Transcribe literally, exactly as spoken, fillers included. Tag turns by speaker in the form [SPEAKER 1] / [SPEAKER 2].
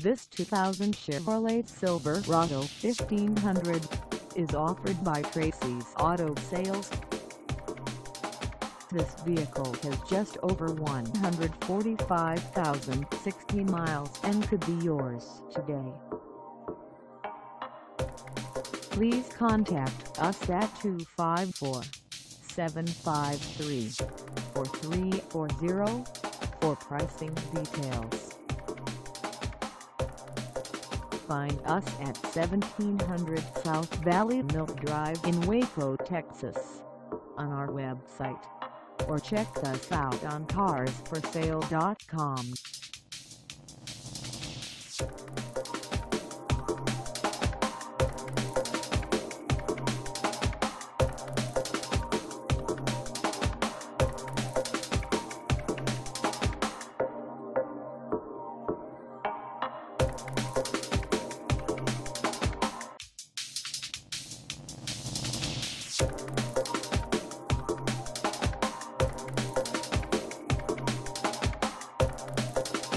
[SPEAKER 1] This two thousand Chevrolet Silverado fifteen hundred is offered by Tracys Auto Sales. This vehicle has just over one hundred forty-five thousand sixty miles and could be yours today. Please contact us at two five four, seven five three, four three four zero for pricing details. Find us at seventeen hundred South Valley Mill Drive in Waco, Texas, on our website, or check us out on cars for sale dot com.